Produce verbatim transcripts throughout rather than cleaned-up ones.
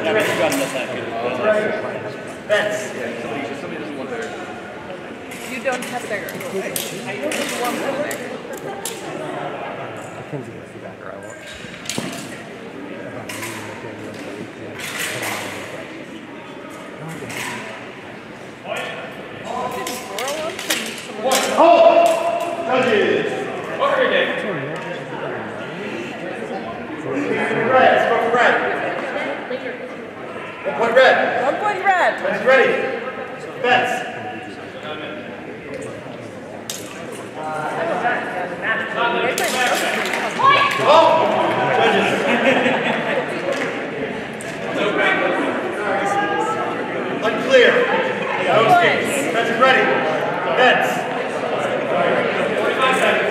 Somebody doesn't want their... You don't have a dagger. There's one more dagger. I can do the dagger I want. Hold! Judges! Over here, Dave. Red, score for red. One point red. One point red. Bets ready. Bets. Oh! Judges. Unclear. No escapes. Bets is ready. Bets. forty-five seconds.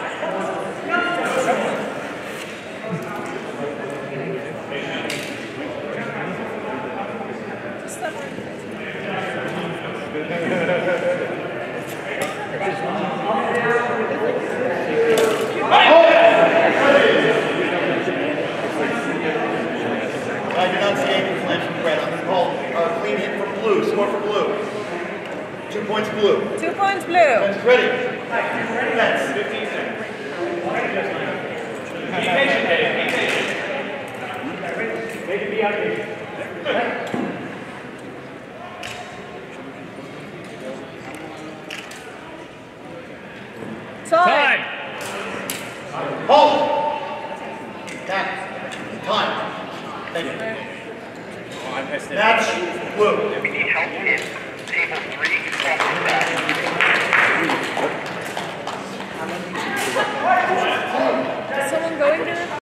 I do not see any flames from red. I'm going to call a clean hit for blue. Score for blue. Two points blue. Two points blue. Bets ready. Bets. fifteen seconds. Be patient, Dave. Be patient. Maybe be out here. Time. Hold. Tap. Time. Thank you. Oh, I missed it. Match blue. We need help in table three. Off the back.